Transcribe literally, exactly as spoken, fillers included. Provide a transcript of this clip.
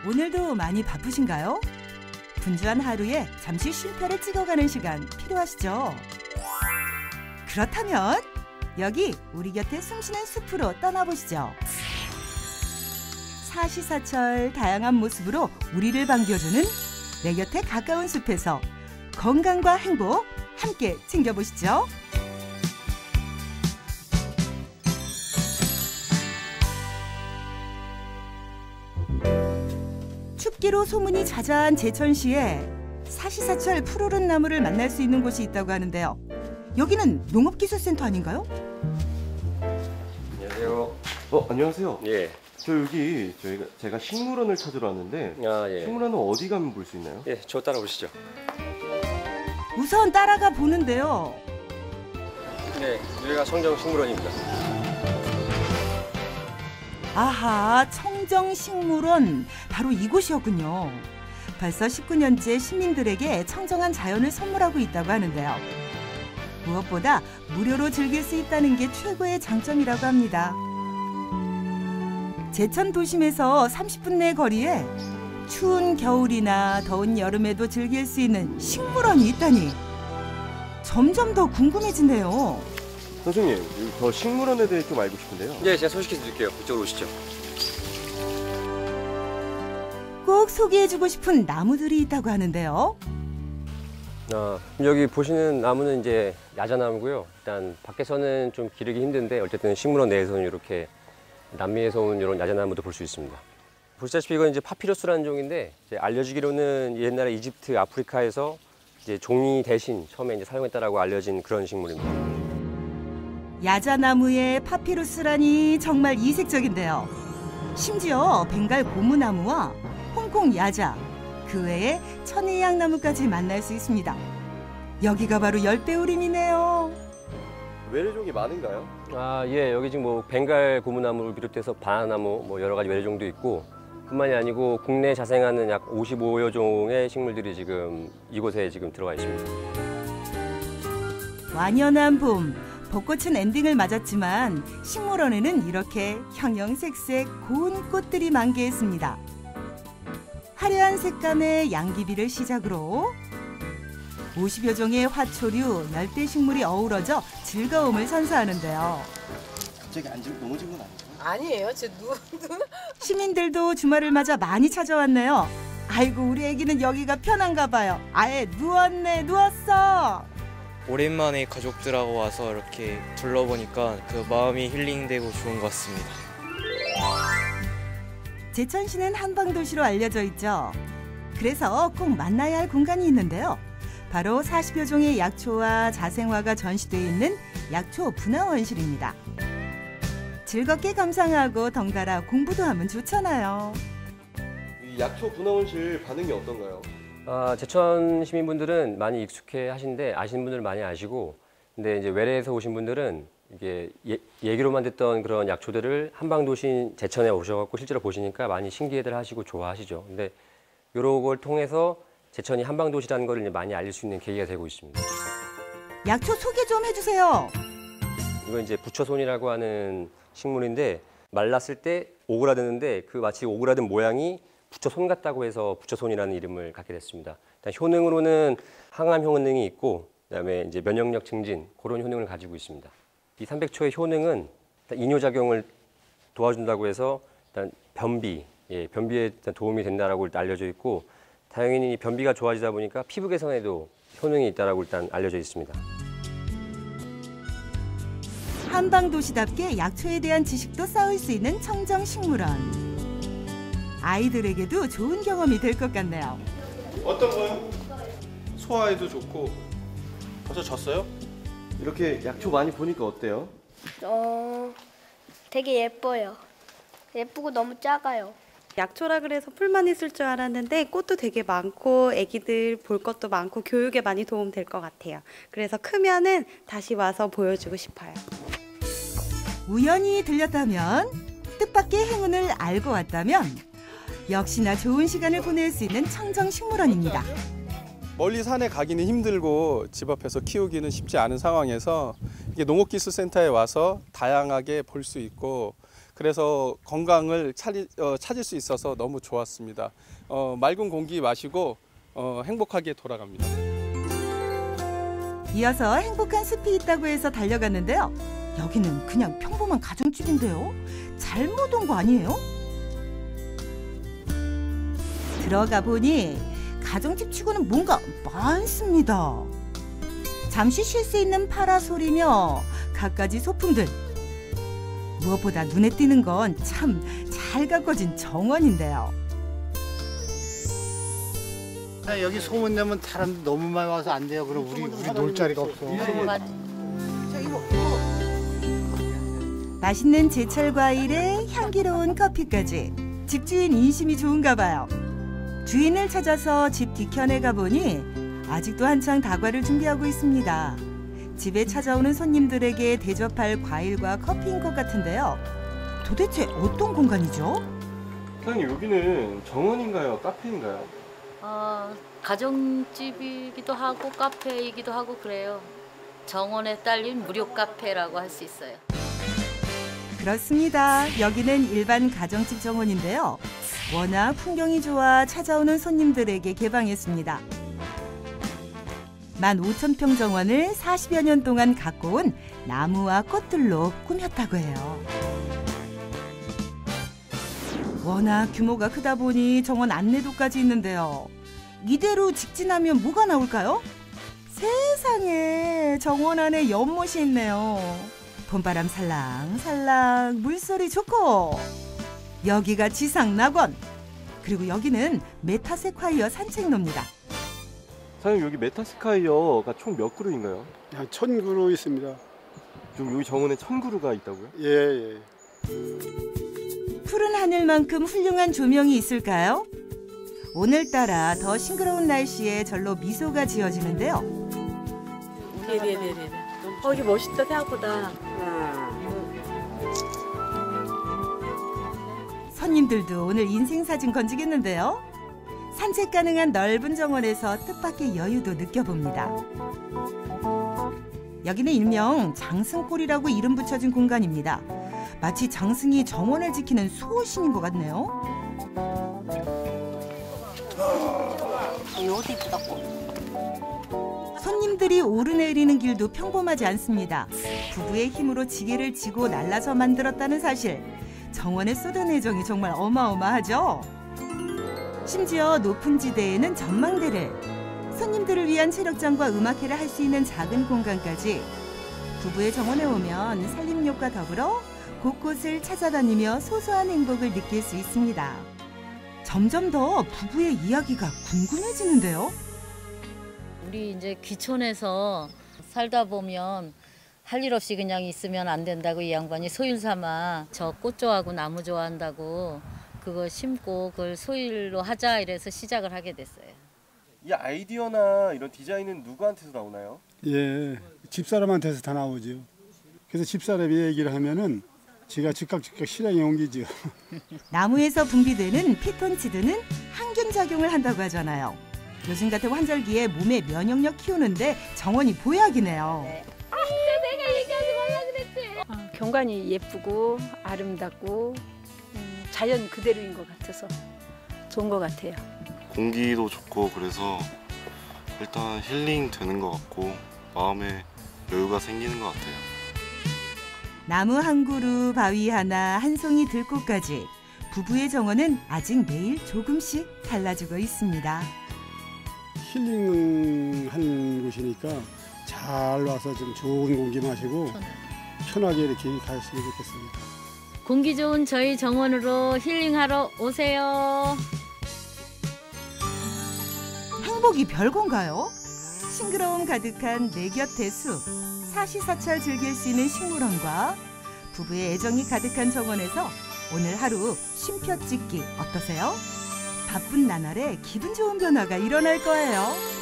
오늘도 많이 바쁘신가요? 분주한 하루에 잠시 쉼표를 찍어가는 시간 필요하시죠? 그렇다면 여기 우리 곁에 숨쉬는 숲으로 떠나보시죠. 사시사철 다양한 모습으로 우리를 반겨주는 내 곁에 가까운 숲에서 건강과 행복 함께 챙겨보시죠. 춥기로 소문이 자자한 제천시에 사시사철 푸르른 나무를 만날 수 있는 곳이 있다고 하는데요. 여기는 농업기술센터 아닌가요? 안녕하세요. 어, 안녕하세요. 예. 저 여기 저희가 제가 식물원을 찾으러 왔는데 아, 예. 식물원은 어디 가면 볼 수 있나요? 예, 저 따라오시죠. 우선 따라가 보는데요. 네, 여기가 청정식물원입니다. 아하, 청정식물원 바로 이곳이었군요. 벌써 십구 년째 시민들에게 청정한 자연을 선물하고 있다고 하는데요. 무엇보다 무료로 즐길 수 있다는 게 최고의 장점이라고 합니다. 제천 도심에서 삼십 분 내 거리에 추운 겨울이나 더운 여름에도 즐길 수 있는 식물원이 있다니 점점 더 궁금해지네요. 선생님, 저 식물원에 대해 좀 알고 싶은데요. 예, 제가 소개해 드릴게요. 이쪽으로 오시죠. 꼭 소개해주고 싶은 나무들이 있다고 하는데요. 아, 여기 보시는 나무는 이제 야자나무고요. 일단 밖에서는 좀 기르기 힘든데 어쨌든 식물원 내에서는 이렇게 남미에서 온 이런 야자나무도 볼 수 있습니다. 보시다시피 이건 이제 파피루스라는 종인데 이제 알려지기로는 옛날에 이집트, 아프리카에서 이제 종이 대신 처음에 이제 사용했다라고 알려진 그런 식물입니다. 야자나무의 파피루스라니 정말 이색적인데요. 심지어 벵갈 고무나무와 홍콩 야자, 그 외에 천혜향나무까지 만날 수 있습니다. 여기가 바로 열대우림이네요. 외래종이 많은가요? 아, 예, 여기 지금 뭐 벵갈 고무나무를 비롯해서 바나나무, 뭐 여러 가지 외래종도 있고 뿐만이 아니고 국내에 자생하는 약 오십오여 종의 식물들이 지금 이곳에 지금 들어와 있습니다. 완연한 봄, 벚꽃은 엔딩을 맞았지만 식물원에는 이렇게 형형색색 고운 꽃들이 만개했습니다. 화려한 색감의 양귀비를 시작으로 오십여 종의 화초류, 열대식물이 어우러져 즐거움을 선사하는데요. 갑자기 앉으면 넘어진 건 아니죠? 아니에요. 저 누, 누. 시민들도 주말을 맞아 많이 찾아왔네요. 아이고, 우리 애기는 여기가 편한가 봐요. 아예 누웠네, 누웠어. 오랜만에 가족들하고 와서 이렇게 둘러보니까 그 마음이 힐링되고 좋은 것 같습니다. 제천시는 한방도시로 알려져 있죠. 그래서 꼭 만나야 할 공간이 있는데요. 바로 사십여 종의 약초와 자생화가 전시되어 있는 약초 분화원실입니다. 즐겁게 감상하고 덩달아 공부도 하면 좋잖아요. 이 약초 분화원실 반응이 어떤가요? 아, 제천 시민분들은 많이 익숙해 하신데 아시는 분들 많이 아시고, 근데 이제 외래에서 오신 분들은 이게 예, 얘기로만 듣던 그런 약초들을 한방도시인 제천에 오셔갖고 실제로 보시니까 많이 신기해들 하시고 좋아하시죠. 근데 이런 걸 통해서 제천이 한방도시라는 걸 이제 많이 알릴 수 있는 계기가 되고 있습니다. 약초 소개 좀 해주세요. 이건 이제 부처손이라고 하는 식물인데 말랐을 때 오그라드는데 그 마치 오그라든 모양이 부처손 같다고 해서 부처손이라는 이름을 갖게 됐습니다. 일단 효능으로는 항암 효능이 있고 그다음에 이제 면역력 증진 그런 효능을 가지고 있습니다. 이 삼백초의 효능은 일단 이뇨작용을 도와준다고 해서 일단 변비, 예, 변비에 일단 도움이 된다라고 알려져 있고 당연히 변비가 좋아지다 보니까 피부 개선에도 효능이 있다라고 일단 알려져 있습니다. 한방도시답게 약초에 대한 지식도 쌓을 수 있는 청정식물원. 아이들에게도 좋은 경험이 될 것 같네요. 어떤 거요? 소화에도 좋고. 벌써 졌어요? 이렇게 약초 많이 보니까 어때요? 어, 되게 예뻐요. 예쁘고 너무 작아요. 약초라 그래서 풀만 있을 줄 알았는데 꽃도 되게 많고 애기들 볼 것도 많고 교육에 많이 도움 될 것 같아요. 그래서 크면은 다시 와서 보여주고 싶어요. 우연히 들렸다면, 뜻밖의 행운을 알고 왔다면 역시나 좋은 시간을 보낼 수 있는 청정식물원입니다. 멀리 산에 가기는 힘들고 집 앞에서 키우기는 쉽지 않은 상황에서 이게 농업기술센터에 와서 다양하게 볼 수 있고 그래서 건강을 차리, 어, 찾을 수 있어서 너무 좋았습니다. 어, 맑은 공기 마시고 어, 행복하게 돌아갑니다. 이어서 행복한 숲이 있다고 해서 달려갔는데요. 여기는 그냥 평범한 가정집인데요. 잘못 온 거 아니에요? 들어가 보니 가정집 치고는 뭔가 많습니다. 잠시 쉴 수 있는 파라솔이며 갖가지 소품들. 무엇보다 눈에 띄는 건 참 잘 가꿔진 정원인데요. 여기 소문내면 사람들 너무 많이 와서 안 돼요. 그럼 우리 우리 놀 자리가 없어. 맛있는 제철 과일에 향기로운 커피까지 집주인 인심이 좋은가 봐요. 주인을 찾아서 집 뒤편에 가보니 아직도 한창 다과를 준비하고 있습니다. 집에 찾아오는 손님들에게 대접할 과일과 커피인 것 같은데요. 도대체 어떤 공간이죠? 사장님 여기는 정원인가요? 카페인가요? 어, 가정집이기도 하고 카페이기도 하고 그래요. 정원에 딸린 무료 카페라고 할 수 있어요. 그렇습니다. 여기는 일반 가정집 정원인데요. 워낙 풍경이 좋아 찾아오는 손님들에게 개방했습니다. 만 오천 평 정원을 사십여 년 동안 가꿔온 나무와 꽃들로 꾸몄다고 해요. 워낙 규모가 크다 보니 정원 안내도까지 있는데요. 이대로 직진하면 뭐가 나올까요? 세상에, 정원 안에 연못이 있네요. 봄바람 살랑살랑, 물소리 좋고, 여기가 지상낙원, 그리고 여기는 메타세콰이어 산책로입니다. 사장님 여기 메타스카이어가 총 몇 그루인가요? 한 천 그루 있습니다. 지금 여기 정원에 천 그루가 있다고요? 예, 예. 푸른 하늘만큼 훌륭한 조명이 있을까요? 오늘따라 더 싱그러운 날씨에 절로 미소가 지어지는데요. 네네네네. 어, 이게 멋있다, 생각보다. 손님들도 오늘 인생사진 건지겠는데요. 산책 가능한 넓은 정원에서 뜻밖의 여유도 느껴봅니다. 여기는 일명 장승골이라고 이름 붙여진 공간입니다. 마치 장승이 정원을 지키는 수호신인 것 같네요. 어디 이쁘다. 손님들이 오르내리는 길도 평범하지 않습니다. 부부의 힘으로 지게를 지고 날라서 만들었다는 사실. 정원에 쏟은 애정이 정말 어마어마하죠. 심지어 높은 지대에는 전망대를, 손님들을 위한 체력장과 음악회를 할 수 있는 작은 공간까지. 부부의 정원에 오면 산림욕과 더불어 곳곳을 찾아다니며 소소한 행복을 느낄 수 있습니다. 점점 더 부부의 이야기가 궁금해지는데요. 우리 이제 귀촌에서 살다 보면 할 일 없이 그냥 있으면 안 된다고 이 양반이 소일 삼아 저 꽃 좋아하고 나무 좋아한다고 그거 심고 그걸 소일로 하자 이래서 시작을 하게 됐어요. 이 아이디어나 이런 디자인은 누구한테서 나오나요? 예, 집사람한테서 다 나오죠. 그래서 집사람이 얘기를 하면은 제가 즉각 즉각 실행에 옮기죠. 나무에서 분비되는 피톤치드는 항균작용을 한다고 하잖아요. 요즘 같은 환절기에 몸의 면역력 키우는데 정원이 보약이네요. 네. 아, 내가 얘기하지 말라 그랬지. 어, 경관이 예쁘고 아름답고 음, 자연 그대로인 것 같아서 좋은 것 같아요. 공기도 좋고 그래서 일단 힐링 되는 것 같고 마음에 여유가 생기는 것 같아요. 나무 한 그루, 바위 하나, 한 송이 들꽃까지 부부의 정원은 아직 매일 조금씩 달라지고 있습니다. 힐링하는 곳이니까 잘 와서 좀 좋은 공기 마시고 편하게 이렇게 가셨으면 좋겠습니다. 공기 좋은 저희 정원으로 힐링하러 오세요. 행복이 별건가요? 싱그러움 가득한 내 곁의 숲, 사시사철 즐길 수 있는 식물원과 부부의 애정이 가득한 정원에서 오늘 하루 쉼표 찍기 어떠세요? 바쁜 나날에 기분 좋은 변화가 일어날 거예요.